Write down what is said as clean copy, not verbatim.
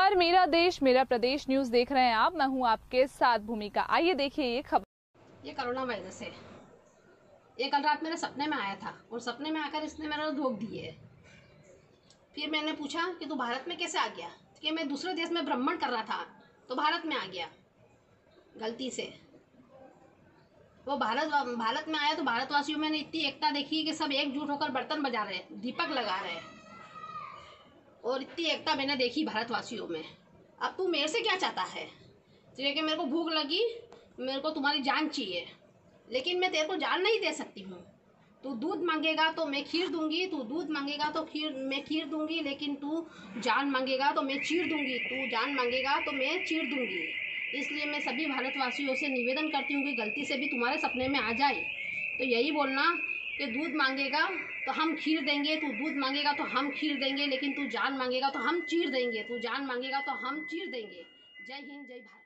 नमस्कार, मेरा देश मेरा प्रदेश न्यूज देख रहे हैं आप। मैं हूं आपके साथ भूमिका। आइए देखिए ये खबर। ये कोरोना वायरस है। ये कल रात मेरे सपने में आया था और सपने में आकर इसने मेरा धोख दिए। फिर मैंने पूछा कि तू भारत में कैसे आ गया, कि मैं दूसरे देश में भ्रमण कर रहा था तो भारत में आ गया गलती से। वो भारत में आया तो भारतवासियों में इतनी एकता देखी कि सब एकजुट होकर बर्तन बजा रहे, दीपक लगा रहे, और इतनी एकता मैंने देखी भारतवासियों में। अब तू मेरे से क्या चाहता है? तो कि मेरे को भूख लगी, मेरे को तुम्हारी जान चाहिए, लेकिन मैं तेरे को जान नहीं दे सकती हूँ। तू दूध मांगेगा तो मैं खीर दूंगी, तू दूध मांगेगा तो मैं खीर दूंगी, लेकिन तू जान मांगेगा तो मैं चीर दूंगी, तू जान मांगेगा तो मैं चीर दूंगी। इसलिए मैं सभी भारतवासियों से निवेदन करती हूँ कि गलती से भी तुम्हारे सपने में आ जाए तो यही बोलना कि दूध मांगेगा तो हम खीर देंगे, तू दूध मांगेगा तो हम खीर देंगे, लेकिन तू जान मांगेगा तो हम चीर देंगे, तू जान मांगेगा तो हम चीर देंगे। जय हिंद, जय भारत।